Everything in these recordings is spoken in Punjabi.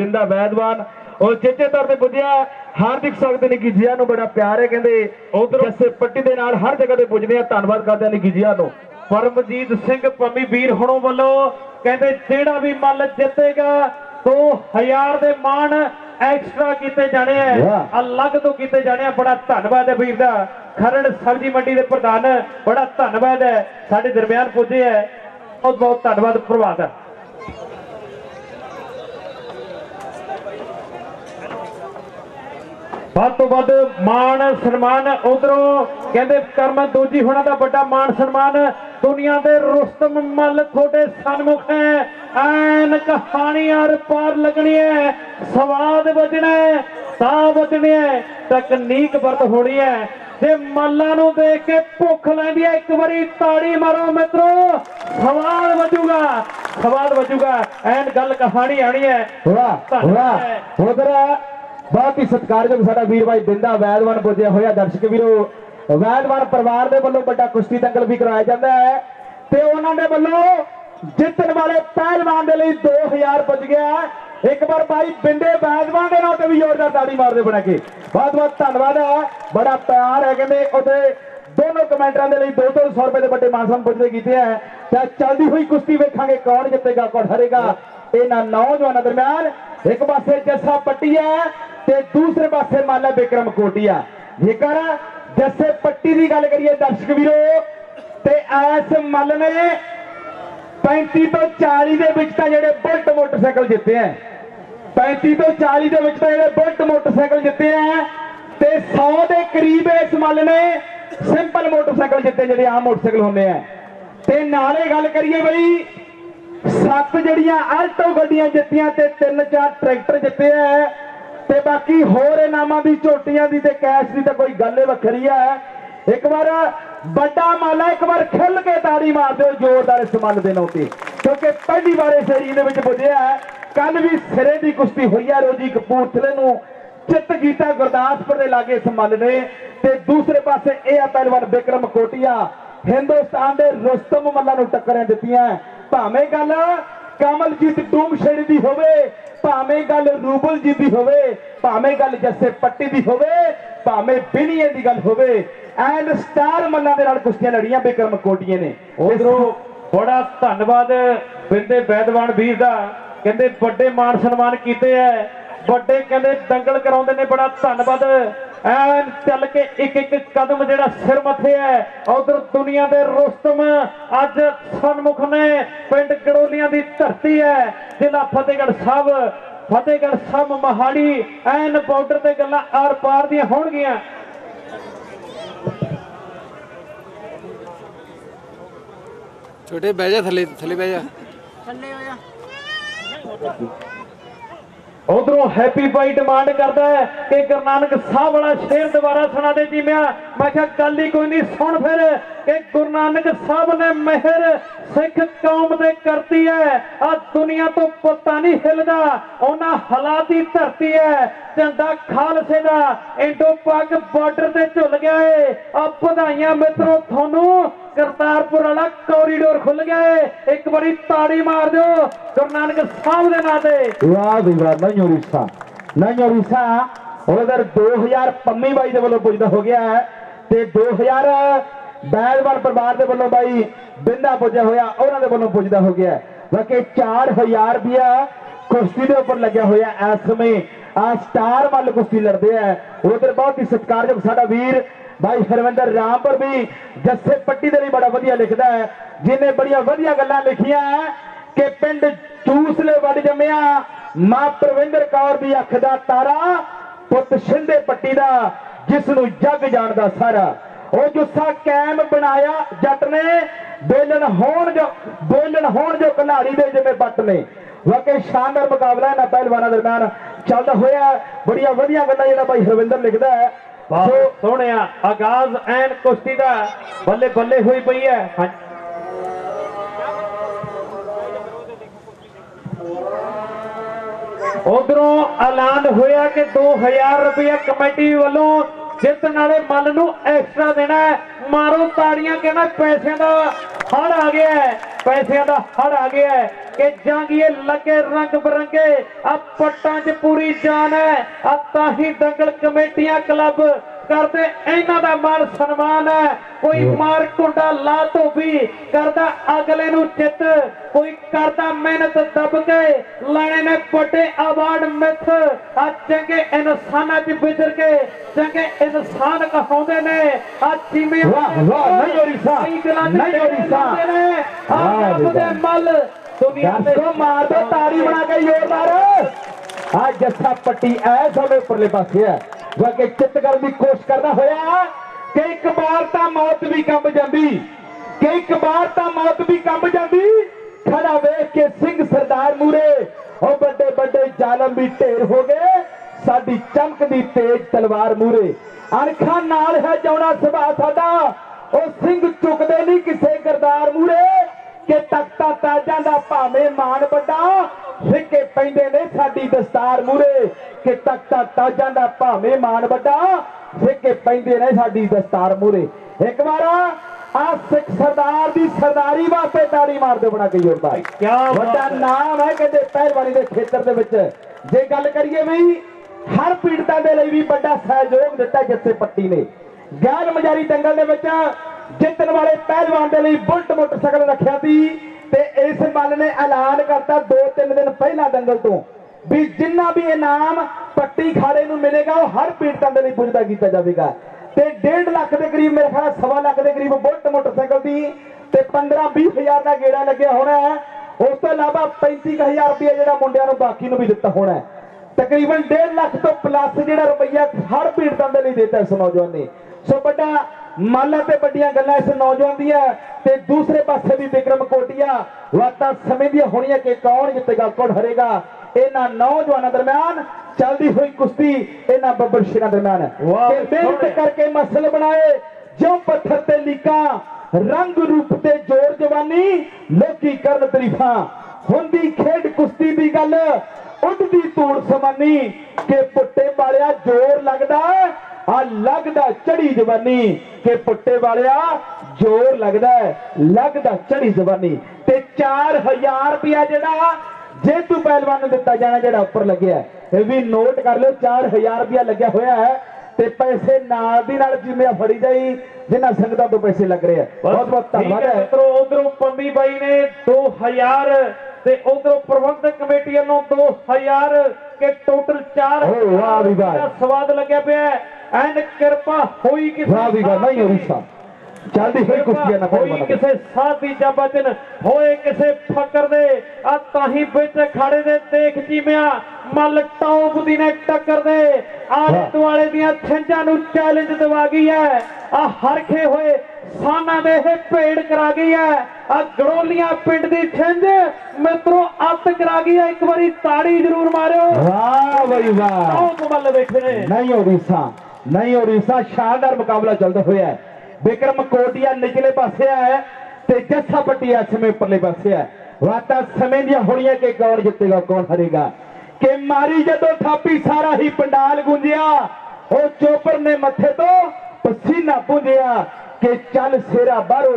बिंदा वैदवान और चेचे तौर पर पुजया हार्दिक स्वागत निकीजिया बड़ा प्यार है कहते उधर जैसे पट्टी के नाल हर जगह पर पुजने धन्यवाद करते हैं निकीजिया परमजीत सिंह पम्मी वीर हुणों वालों कहते जेड़ा भी मल जितेगा 2000 दे मान एक्स्ट्रा किए जाने अलग तो किए जाने बड़ा धन्यवाद है वीर का खरड़ सब्जी मंडी के प्रधान बड़ा धन्यवाद है साडे दरम्यान पुजे है बहुत बहुत धन्यवाद प्रभात है ਵੱਧ ਤੋਂ ਵੱਧ ਮਾਣ ਸਨਮਾਨ ਉਧਰੋਂ ਕਹਿੰਦੇ ਕਰਮ ਦੋਜੀ ਹੋਣਾ ਦਾ ਵੱਡਾ ਮਾਣ ਸਨਮਾਨ ਦੁਨੀਆ ਦੇ ਰੁਸਤਮ ਮੱਲ ਤੁਹਾਡੇ ਸਨਮੁਖ ਹੈ ਐਨ ਕਹਾਣੀ ਆਰ ਪਾਰ ਲੱਗਣੀ ਹੈ ਸਵਾਦ ਵੱਜਣਾ ਹੈ ਤਾਂ ਵੱਜਣੀ ਹੈ ਤਕਨੀਕ ਵਰਤ ਹੋਣੀ ਹੈ ਜੇ ਮੱਲਾਂ ਨੂੰ ਦੇਖ ਕੇ ਭੁੱਖ ਲੈਂਦੀ ਹੈ ਇੱਕ ਵਾਰੀ ਤਾੜੀ ਮਾਰੋ ਮਿੱਤਰੋ ਸਵਾਦ ਵੱਜੂਗਾ ਐਨ ਗੱਲ ਕਹਾਣੀ ਆਣੀ ਹੈ ਉਧਰ बहुत ही सत्कारयोग साडा वीर भाई बिंदा वैदवान पुजया होया दर्शक वीरो वैदवान परिवार दे वल्लों बड़ा कुश्ती दंगल भी कराया जाता है ते उन्हां दे वल्लों जितने वाले पहलवान दे लई 2000 पुज गया एक बार भाई बिंदे वैदवान दे नाम ते भी जोरदार ताड़ी मार दे बना के बहुत बहुत धन्यवाद है बड़ा प्यार है कहंदे उते दोनों कमेंटरां दे लई 200 रुपए दे बड़े मानसन पुजदे कीते हैं ते चलदी हुई कुश्ती वेखांगे कौन जितेगा कौन हारेगा इन्हां नौजवानों दरम्यान एक पासे जस्सा पट्टी है ते दूसरे पासे माला विक्रम कोटिया जेकर जस्से पट्टी की गल करिए दर्शक वीरो ते इस मल ने 35 तो 40 के बुलेट मोटरसाइकिल जिते हैं 35 तो 40 के बुलेट मोटरसाइकिल जिते हैं ते 100 के करीब इस मल ने सिंपल मोटरसाइकिल जिते जो आम मोटरसाइकिल होंगे हैं ते नाले गल करिए बई 7 जड़ियां आल्टो गड्डियां जितियां ते 3-4 ट्रैक्टर जिते हैं ते बाकी होर इनामां दी झोटियां दी ते कैश दी ते कोई गल वखरी है एक बार बड़ा माला एक बार खिल के ताड़ी मार दो जोरदार इस मल दे नौते क्योंकि पहली बार इस एरिए दे विच पुजया है कल भी सिरे दी कुश्ती हुई है रोजी कपूरथले नूं चित कीता गुरदासपुर दे लागे इस मल ने ते दूसरे पासे यह पहलवान विक्रम कोटिया हिंदुस्तान दे रुस्तम मल्लां नूं टक्करां दित्तियां भावें गल कमलजीत डूमशेड़ी दी होवे भावें गल रूबल जी दी होवे भावें गल जस्से पट्टी दी होवे भावें बिनिए दी गल होवे एंड स्टार मल्लां दे नाल कुश्तियां लड़ियां विक्रम कोटिये ने उधरों बड़ा धन्यवाद बिंदे वैदवान वीर दा कहंदे बड़े मान सन्मान कीते है बड़े कहंदे दंगल कराउंदे ने बड़ा धन्यवाद एन चल के एक कदम जेड़ा सिर मथे है उधर दुनिया दे रुस्तम अज सन्मुख ने पिंड गड़ोलियां दी धरती है जिला फतेहगढ़ साहब मोहाली एन बॉर्डर ते गल्लां आर पार दी होणगियां छोटे बह जा थले बह जा उधरों हैप्पी भाई डिमांड करता है कि गुरु नानक साहब वाला शेर दोबारा सुना दे जी मैं क्या गल ही कोई नहीं सुन फिर कि गुरु नानक साहब ने मेहर सिख कौम दे करती है आ दुनिया तो पता नहीं हिलदा उन्हां हालात ही धरती है झंडा खालसे दा इंडो पाक बॉर्डर ते झुल गया है आ बधाइयां मित्रों थानू करतारपुर वाला कॉरीडोर खुल गया है एक बड़ी ताड़ी मार दो गुरु नानक साहब दे नां ते वाह जी वाह नहीं उड़ीसा उधर 2000 पम्मी बाई दे वल्लों पुजदा हो गया है ते 2000 बैलवान परिवार दे वल्लों बाई बिंदा पुजया होया उन्हां दे वल्लों पुजदा हो गया बाकी 4000 रुपया कुश्ती दे उपर लग्या होया इस समय आ स्टार मल कुश्ती लड़दे है उधर बहुत ही सत्कारयोग साडा वीर भाई हरविंदर रामपुर भी जस्से पट्टी दे बड़ा वधिया लिखदा है जिन्हें बड़िया वधिया गल्लां लिखियां है कि पिंड चूसले वड़ जम्मिया मां प्रविंदर कौर दी अख दा तारा पुत शिंदे पट्टी दा जिसनू जग जानदा सारा ओ जुस्सा कैम बनाया जट ने बेलन होण जो कल्हाड़ी दे जिवें बट ने वाकई शानदार मुकाबला इन्हां पहलवानां दरम्यान चलदा होया बड़िया वधिया गल्लां जिहड़ा भाई हरविंदर लिखदा है सोने आगाज एन कुश्ती दा बल्ले बल्ले हुई पई है उधरों ऐलान होया कि 2000 रुपया कमेटी वालों जितने वाले मल नूं एक्स्ट्रा देना है मारो ताड़ियां कहना पैसे का हड़ आ गया है ਪੈਸਿਆਂ ਦਾ ਹੜ ਆ ਗਿਆ ਹੈ ਕਿ ਜਾਂਗੀਏ ਲੱਗੇ ਰੰਗ ਬਰੰਗੇ ਆ ਪੱਟਾਂ 'ਚ ਪੂਰੀ ਜਾਨ ਹੈ ਆ ਤਾਂ ਹੀ ਦੰਗਲ ਕਮੇਟੀਆਂ ਕਲੱਬ ਕਰਦੇ ਇਹਨਾਂ ਦਾ ਮਾਨ ਸਨਮਾਨ ਹੈ ਕੋਈ ਮਾਰ ਕੁੰਡਾ ਲਾ ਧੋਬੀ ਕਰਦਾ ਅਗਲੇ ਨੂੰ ਚਿੱਤ ਕੋਈ ਕਰਦਾ ਮਿਹਨਤ ਦਬ ਕੇ ਲੈਣੇ ਨੇ ਵੱਡੇ ਅਵਾਰਡ ਮਿੱਥ ਆ ਚੰਗੇ ਇਨਸਾਨਾਂ 'ਚ ਵਿਚਰ ਕੇ ਚੰਗੇ ਇਨਸਾਨ ਕਹਾਉਂਦੇ ਨੇ ਆ ਚੀਮੇ ਨਹੀਂ ਹੋਰੀਸਾ ਨਹੀਂ ਹੋਰੀਸਾ ਆ ਰੱਬ ਦੇ ਮੱਲ ਦੁਨੀਆ ਤੇ ਕੋ ਮਾਰ ਦੋ ਤਾੜੀ ਬਣਾ ਕੇ ਜ਼ੋਰਦਾਰ ਆ ਜੱਸਾ ਪੱਟੀ ਐ ਸਾਡੇ ਉੱਪਰਲੇ ਪਾਸੇ ਹੈ ਜੋ ਕਿ ਚਿੱਤ ਕਰਨ ਦੀ ਕੋਸ਼ਿਸ਼ ਕਰਦਾ ਹੋਇਆ ਕਿ ਇੱਕ ਵਾਰ ਤਾਂ ਮੌਤ ਵੀ ਕੰਬ ਜਾਂਦੀ ਕਿ ਇੱਕ ਵਾਰ ਤਾਂ ਮੌਤ ਵੀ ਕੰਬ ਜਾਂਦੀ ਖੜਾ ਵੇਖ ਕੇ ਸਿੰਘ ਸਰਦਾਰ ਮੂਰੇ ਉਹ ਵੱਡੇ ਵੱਡੇ ਜ਼ਾਲਮ ਵੀ ਢੇਰ ਹੋ ਗਏ ਸਾਡੀ ਚਮਕਦੀ ਤੇਜ਼ ਤਲਵਾਰ ਮੂਰੇ ਅਣਖਾਂ ਨਾਲ ਹੈ ਜਾਉਣਾ ਸੁਭਾ ਸਾਡਾ ਉਹ ਸਿੰਘ ਝੁਕਦੇ ਨਹੀਂ ਕਿਸੇ ਗਰਦਾਰ ਮੂਰੇ ਕਿ ਤਖਤਾ ਤਾਜਾਂ ਦਾ ਭਾਵੇਂ ਮਾਣ ਵੱਡਾ ਫਿੱਕੇ ਪੈਂਦੇ ਨੇ ਸਾਡੀ ਦਸਤਾਰ ਮੂਰੇ ਕਿ ਤਖਤਾ ਤਾਜਾਂ ਦਾ ਭਾਵੇਂ ਮਾਣ ਵੱਡਾ ਫਿੱਕੇ ਪੈਂਦੇ ਨੇ ਸਾਡੀ ਦਸਤਾਰ ਮੂਰੇ ਇੱਕ ਵਾਰ ਆ ਸਿੱਖ ਸਰਦਾਰ ਦੀ ਸਰਦਾਰੀ ਵਾਸਤੇ ਤਾੜੀ ਮਾਰਦੇ ਬਣਾ ਕੇ ਜੋੜਦਾ ਕਿਆ ਵੱਡਾ ਨਾਮ ਹੈ ਕਹਿੰਦੇ ਪਹਿਲਵਾਨੀ ਦੇ ਖੇਤਰ ਦੇ ਵਿੱਚ ਜੇ ਗੱਲ ਕਰੀਏ ਵੀ ਹਰ ਪੀੜਤਾਂ ਦੇ ਲਈ ਵੀ ਵੱਡਾ ਸਹਿਯੋਗ ਦਿੱਤਾ ਜੱਸੇ ਪੱਟੀ ਨੇ ਗੈਰ ਮਜਾਰੀ ਦੰਗਲ ਦੇ ਵਿੱਚ ਜਿੱਤਣ ਵਾਲੇ ਪਹਿਲਵਾਨ ਦੇ ਲਈ ਬੁਲਟ ਮੋਟਰਸਾਈਕਲ ਰੱਖਿਆ ਸੀ ਤੇ ਇਸ ਮੱਲ ਨੇ ਐਲਾਨ ਕਰਤਾ 2-3 ਦਿਨ ਪਹਿਲਾਂ ਦੰਗਲ ਤੋਂ ਵੀ ਜਿੰਨਾ ਵੀ ਇਨਾਮ ਪੱਟੀ ਖਾੜੇ ਨੂੰ ਮਿਲੇਗਾ ਉਹ ਹਰ ਪੀੜਤਾਂ ਦੇ ਲਈ ਪੁੱਜਦਾ ਕੀਤਾ ਜਾਵੇਗਾ ਤੇ 1.5 ਲੱਖ ਦੇ ਕਰੀਬ ਮੇਰੇ ਖਿਆਲ 1.25 ਲੱਖ ਦੇ ਕਰੀਬ ਬੁਲਟ ਮੋਟਰਸਾਈਕਲ ਦੀ ਤੇ 15-20 ਹਜ਼ਾਰ ਦਾ ਗੇੜਾ ਲੱਗਿਆ ਹੋਣਾ ਹੈ ਉਸ ਤੋਂ ਇਲਾਵਾ 35,000 ਰੁਪਏ ਜਿਹੜਾ ਮੁੰਡਿਆਂ ਨੂੰ ਬਾਕੀ ਨੂੰ ਵੀ ਦਿੱਤਾ ਹੋਣਾ ਹੈ ਤਕਰੀਬਨ 1.5 ਲੱਖ ਤੋਂ ਪਲੱਸ ਜਿਹੜਾ ਰੁਪਈਆ ਹਰ ਪੀੜਤਾਂ ਦੇ ਲਈ ਦਿੱਤਾ ਇਸ ਨੌਜਵਾਨ ਨੇ ਸੋ ਵੱਡਾ ਮਾਲਾ ਤੇ ਵੱਡੀਆਂ ਗੱਲਾਂ ਇਸ ਨੌਜਵਾਨ ਦੀਆਂ ਤੇ ਦੂਸਰੇ ਪਾਸੇ ਵੀ ਵਿਕਰਮ ਕੋਟੀਆ ਵਾਤਾਂ ਸਮੇਂ ਦੀਆਂ ਹੋਣੀਆਂ ਕਿ ਕੌਣ ਜਿੱਤੇਗਾ ਕੌਣ ਹਾਰੇਗਾ ਇਹਨਾਂ ਨੌਜਵਾਨਾਂ ਦਰਮਿਆਨ ਚੱਲਦੀ ਹੋਈ ਕੁਸ਼ਤੀ ਇਹਨਾਂ ਬੱਬਰ ਸ਼ੇਰਾਂ ਦਰਮਿਆਨ ਕਿ ਮਿਹਨਤ ਕਰਕੇ ਮਸਲ ਬਣਾਏ ਜਿਉਂ ਪੱਥਰ ਤੇ ਲੀਕਾਂ ਰੰਗ ਰੂਪ ਤੇ ਜ਼ੋਰ ਜਵਾਨੀ ਲੋਕੀ ਕਰਨ ਤਾਰੀਫਾਂ ਹੁੰਦੀ ਖੇਡ ਕੁਸ਼ਤੀ ਦੀ ਗੱਲ ਉੱਡਦੀ ਧੂੜ ਸਮਾਨੀ ਕਿ ਪੁੱਟੇ ਵਾਲਿਆ ਜ਼ੋਰ ਲੱਗਦਾ ਆ ਲੱਗਦਾ ਚੜੀ ਜਵਾਨੀ ਕਿ ਪੁੱਟੇ ਵਾਲਿਆ ਜ਼ੋਰ ਲੱਗਦਾ ਚੜੀ ਜਵਾਨੀ ਤੇ 4000 ਰੁਪਇਆ ਜਿਹੜਾ ਜੇਤੂ ਪਹਿਲਵਾਨ ਨੂੰ ਦਿੱਤਾ ਜਾਣਾ ਜਿਹੜਾ ਉੱਪਰ ਲੱਗਿਆ ਇਹ ਵੀ ਨੋਟ ਕਰ ਲਿਓ 4000 ਰੁਪਇਆ ਲੱਗਿਆ ਹੋਇਆ ਹੈ ਤੇ ਪੈਸੇ ਨਾਲ ਦੀ ਨਾਲ ਜਿਵੇਂ ਫੜੀ ਜਾਈ ਜਿਨ੍ਹਾਂ ਸੰਗਤਾਂ ਤੋਂ ਪੈਸੇ ਲੱਗ ਰਹੇ ਆ ਬਹੁਤ ਬਹੁਤ ਧੰਨਵਾਦ ਹੈ ਉਧਰੋਂ ਪੰਮੀ ਬਾਈ ਨੇ 2000 ਤੇ ਉਧਰੋਂ ਪ੍ਰਬੰਧਕ ਕਮੇਟੀ ਵੱਲੋਂ 2000 ਕਿ ਟੋਟਲ 4000 ਵਾਹ ਵੀ ਵਾਹ ਸਵਾਦ ਲੱਗਿਆ ਪਿਆ ਐਨ ਕਿਰਪਾ ਹੋਈ ਕਿਸੇ ਵਾਹ ਵੀ ਵਾਹ ਨਹੀਂ ਹੋਰੀਸਾ ਚੱਲਦੀ ਹੋਈ ਕੁਸ਼ਤੀ ਨਾ ਹੋਈ ਕਿਸੇ ਸਾਧੀ ਜਾਂ ਬਚਨ ਹੋਏ ਕਿਸੇ ਫਕਰ ਦੇ ਆ ਤਾਹੀ ਵਿੱਚ ਖਾੜੇ ਦੇ ਦੇਖ ਜੀਵਿਆ ਮੱਲ ਟੌਪ ਦੀ ਨੇ ਟੱਕਰ ਦੇ ਆਲੇ ਦੁਆਲੇ ਦੀਆਂ ਛੰਜਾਂ ਨੂੰ ਚੈਲੰਜ ਦਵਾ ਗਈ ਹੈ ਆ ਹਰਖੇ ਹੋਏ ਸਾਨਾਂ ਦੇ ਇਹ ਭੇੜ ਕਰਾ ਗਈ ਹੈ ਆ ਗੜੋਲੀਆਂ ਪਿੰਡ ਦੀ ਛੰਜ ਮਿੱਤਰੋ ਅੱਤ ਕਰਾ ਗਈ ਹੈ ਇੱਕ ਵਾਰੀ ਤਾੜੀ ਜ਼ਰੂਰ ਮਾਰਿਓ ਵਾਹ ਬਈ ਵਾਹ ਟੌਪ ਮੱਲ ਬੈਠੇ ਨੇ ਨਹੀਂ ਹੋਰੀਸਾ ਸ਼ਾਨਦਾਰ ਮੁਕਾਬਲਾ ਚੱਲਦਾ ਹੋਇਆ ਹੈ ਵਿਕਰਮ ਕੋਟੀਆ ਨਿਚਲੇ ਪਾਸੇ ਹੈ ਤੇ ਜੱਸਾ ਪੱਟੀ ਇਸ ਸਮੇਂ ਉੱਪਰਲੇ ਪਾਸੇ ਹੈ ਵਾਤਾਂ ਸਮੇਂ ਦੀਆਂ ਹੋਣੀਆਂ ਕਿ ਕੌਣ ਜਿੱਤੇਗਾ ਕੌਣ ਹਾਰੇਗਾ ਕਿ ਮਾਰੀ ਜਦੋਂ ਥਾਪੀ ਸਾਰਾ ਹੀ ਪੰਡਾਲ ਗੁੰਜਿਆ ਉਹ ਚੋਪਰ ਨੇ ਮੱਥੇ ਤੋਂ ਪਸੀਨਾ ਪੁੰਜਿਆ ਕਿ ਚੱਲ ਸੇਰਾ ਬਾਹਰੋਂ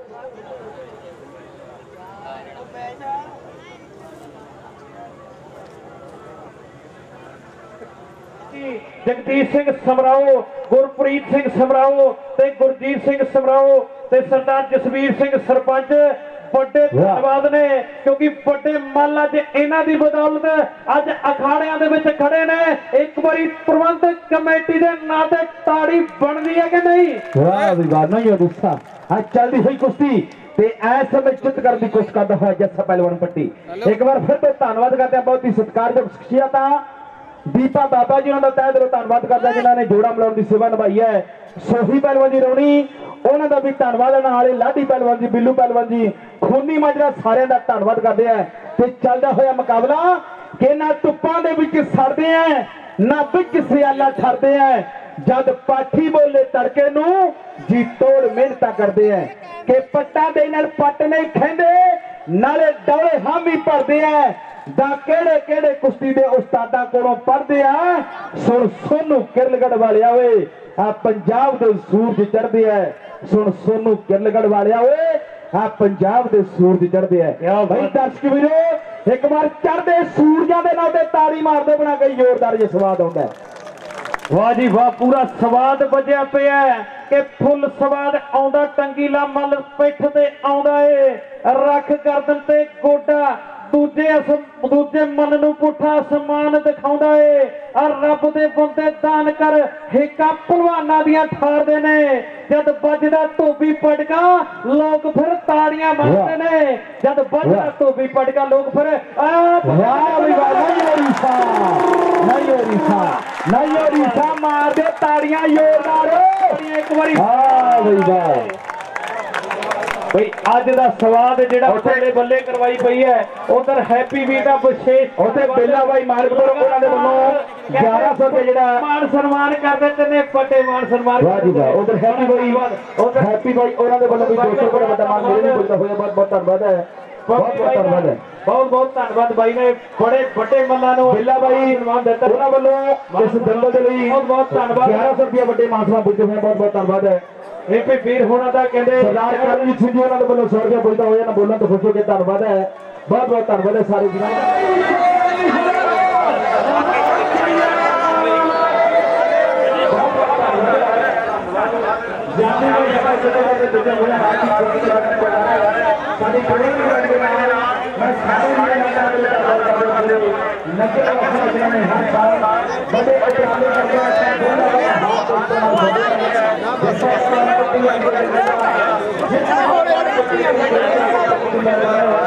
ਜਗਦੀਸ਼ ਸਿੰਘ ਸਮਰਾਓ ਗੁਰਪ੍ਰੀਤ ਸਿੰਘ ਸਮਰਾਓ ਤੇ ਗੁਰਜੀਤ ਸਿੰਘ ਸਮਰਾਓ ਤੇ ਸਰਦਾਰ ਜਸਵੀਰ ਸਿੰਘ ਸਰਪੰਚ ਵੱਡੇ ਧੰਨਵਾਦ ਨੇ ਕਿਉਂਕਿ ਵੱਡੇ ਮੱਲ ਅੱਜ ਇਹਨਾਂ ਦੀ ਬਦੌਲਤ ਅੱਜ ਅਖਾੜਿਆਂ ਦੇ ਵਿੱਚ ਖੜੇ ਨੇ ਇੱਕ ਵਾਰੀ ਪ੍ਰਬੰਧਕ ਕਮੇਟੀ ਦੇ ਨਾਂ ਤੇ ਤਾੜੀ ਬਣਦੀ ਹੈ ਕਿ ਨਹੀਂ ਵਾਹ ਵੀ ਵਾਹ ਨਹੀਂ ਹੋਰੀਸਾ ਆ ਚੱਲਦੀ ਹੋਈ ਕੁਸ਼ਤੀ ਤੇ ਐਸ ਸਮੇਂ ਚਿੱਤ ਕਰਨ ਦੀ ਕੋਸ਼ਿਸ਼ ਕਰਦਾ ਹੋਇਆ ਜੱਸਾ ਪਹਿਲਵਾਨ ਪੱਟੀ ਇੱਕ ਵਾਰ ਫਿਰ ਤੋਂ ਧੰਨਵਾਦ ਕਰਦੇ ਹਾਂ ਬਹੁਤ ਹੀ ਸਤਿਕਾਰਯੋਗ ਸ਼ਖਸੀਅਤਾਂ ਦੀਪਾ ਬਾਬਾ ਜੀ ਉਹਨਾਂ ਦਾ ਤਹਿ ਦਿਲੋਂ ਧੰਨਵਾਦ ਕਰਦਾ ਜਿਨ੍ਹਾਂ ਨੇ ਜੋੜਾ ਮਿਲਾਉਣ ਦੀ ਸੇਵਾ ਨਿਭਾਈ ਹੈ ਸੋਹੀ ਪਹਿਲਵਾਨ ਜੀ ਰੌਣੀ ਉਹਨਾਂ ਦਾ ਵੀ ਧੰਨਵਾਦ ਨਾਲੇ ਲਾਡੀ ਪਹਿਲਵਾਨ ਜੀ ਬਿੱਲੂ ਪਹਿਲਵਾਨ ਜੀ ਖੂਨੀ ਮਾਜਰਾ ਸਾਰਿਆਂ ਦਾ ਧੰਨਵਾਦ ਕਰਦੇ ਆ ਤੇ ਚੱਲਦਾ ਹੋਇਆ ਮੁਕਾਬਲਾ ਕਿ ਨਾ ਧੁੱਪਾਂ ਦੇ ਵਿੱਚ ਸੜਦੇ ਆ ਨਾ ਵਿੱਚ ਸਿਆਲਾ ਠਰਦੇ ਆ ਜਦ ਪਾਠੀ ਬੋਲੇ ਤੜਕੇ ਨੂੰ ਜੀ ਤੋੜ ਮਿਹਨਤਾਂ ਕਰਦੇ ਆ ਕਿ ਪੱਟਾਂ ਦੇ ਨਾਲ ਪੱਟ ਨਹੀਂ ਖੈਂਦੇ ਨਾਲੇ ਡੌਲੇ ਹਾਮੀ ਭਰਦੇ ਆ ਦਾ ਕਿਹੜੇ ਕਿਹੜੇ ਕੁਸ਼ਤੀ ਦੇ ਉਸਤਾਦਾਂ ਕੋਲੋਂ ਪੜ੍ਹਦੇ ਆ ਸੁਣ ਸੋਨੂ ਕਿਰਲਗੜ ਵਾਲਿਆ ਓਏ ਆ ਪੰਜਾਬ ਦੇ ਸੂਰਜ ਚੜ੍ਹਦੇ ਆ ਸੁਣ ਸੋਨੂ ਕਿਰਲਗੜ ਵਾਲਿਆ ਓਏ ਆ ਪੰਜਾਬ ਦੇ ਸੂਰਜ ਚੜ੍ਹਦੇ ਆ ਭਾਈ ਦਰਸ਼ਕ ਵੀਰੋ ਇੱਕ ਵਾਰ ਚੜ੍ਹਦੇ ਸੂਰਜਾਂ ਦੇ ਨਾਲ ਤੇ ਤਾੜੀ ਮਾਰਦੇ ਬਣਾ ਕੇ ਜ਼ੋਰਦਾਰ ਜਿਹਾ ਸਵਾਦ ਆਉਂਦਾ ਹੈ। ਵਾਹ ਜੀ ਵਾਹ ਪੂਰਾ ਸਵਾਦ ਵੱਜਿਆ ਪਿਆ ਕਿ ਫੁੱਲ ਸਵਾਦ ਆਉਂਦਾ ਟੰਗੀਲਾ ਮੱਲ ਪਿੱਠ ਤੇ ਆਉਂਦਾ ਏ ਰੱਖ ਗਰਦਨ ਤੇ ਗੋਡਾ ਦੂਜੇ ਮਨ ਨੂੰ ਪੁੱਠਾ ਸਮਾਨ ਦਿਖਾਉਂਦਾ ਏ ਔਰ ਰੱਬ ਦੇ ਬੰਦੇ ਦਾਨ ਕਰ ਹੇਕਾ ਭਲਵਾਨਾਂ ਦੀਆਂ ਠਾਰਦੇ ਨੇ ਜਦ ਵੱਜਦਾ ਧੋਬੀ ਪਟਕਾ ਲੋਕ ਫਿਰ ਤਾੜੀਆਂ ਮਾਰਦੇ ਨੇ ਜਦ ਵੱਜਦਾ ਧੋਬੀ ਪਟਕਾ ਲੋਕ ਫਿਰ ਨਹੀਂ ਰੀਸਾ ਮਾਰਦੇ ਤਾੜੀਆਂ ਜ਼ੋਰਦਾਰ ਇੱਕ ਵਾਰੀ ਬਈ ਅੱਜ ਦਾ ਸਵਾਦ ਜਿਹੜਾ ਉੱਥੇ ਬੱਲੇ ਕਰਵਾਈ ਪਈ ਹੈ ਉਧਰ ਹੈਪੀ ਵੀਰ ਦਾ ਵਿਸ਼ੇਸ਼ ਉੱਥੇ ਬੇਲਾ ਬਾਈ ਮਾਲਕਪੁਰ ਉਹਨਾਂ ਦੇ ਵੱਲੋਂ 1100 ਰੁਪਏ ਜਿਹੜਾ ਮਾਨ ਸਨਮਾਨ ਕਰਦੇ ਤੇ ਨੇ ਵੱਡੇ ਮਾਨ ਸਨਮਾਨ ਵਾਹ ਜੀ ਵਾਹ ਉਧਰ ਹੈਪੀ ਬਾਈ ਉਹਨਾਂ ਦੇ ਵੱਲੋਂ ਵੀ 200 ਰੁਪਏ ਵੱਡਾ ਮਾਨ ਮੇਰੇ ਨਹੀਂ ਪੁੱਛਦਾ ਹੋਇਆ ਬਹੁਤ ਬਹੁਤ ਧੰਨਵਾਦ ਹੈ ਬਹੁਤ ਧੰਨਵਾਦ ਹੈ ਬਹੁਤ ਧੰਨਵਾਦ ਬਾਈ ਨੇ ਬੜੇ ਵੱਡੇ ਮੱਲਾਂ ਨੂੰ ਬੇਲਾ ਬਾਈ ਸਨਮਾਨ ਦਿੱਤਾ ਉਹਨਾਂ ਵੱਲੋਂ ਇਸ ਦੰਗਲ ਦੇ ਲਈ ਬਹੁਤ ਧੰਨਵਾਦ 1100 ਰੁਪਏ ਵੱਡੇ ਮਾਨ ਸਨਮਾਨ ਪੁੱਛਦੇ ਹੋਏ ਬਹੁਤ ਬਹੁਤ ਧੰਨਵਾਦ ਹੈ। ਹੈਪੀ ਵੀਰ ਹੋਣਾ ਦਾ ਕਹਿੰਦੇ ਸਰਦਾਰ ਕਰਮਜੀਤ ਸਿੰਘ ਜੀ ਉਹਨਾਂ ਦੇ ਵੱਲੋਂ 100 ਰੁਪਏ ਪੁੱਛਦਾ ਹੋਇਆ ਨਾ ਬੋਲਣ ਤੋਂ ਖੁਸ਼ ਹੋ ਕੇ ਧੰਨਵਾਦ ਹੈ ਬਹੁਤ ਬਹੁਤ ਧੰਨਵਾਦ ਹੈ ਸਾਰੇ ਵੀਰਾਂ ਦਾ। बड़े